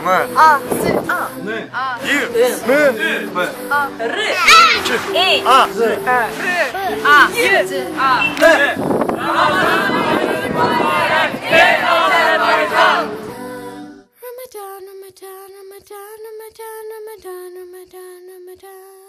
Rahman. A, S, A. Ne. A. Yir. S. Me. B. A. R. E. A. R. A. Z. A. Ne. Azerbaijan. Ramadan, Ramadan, Ramadan, Ramadan, Ramadan, Ramadan, Ramadan.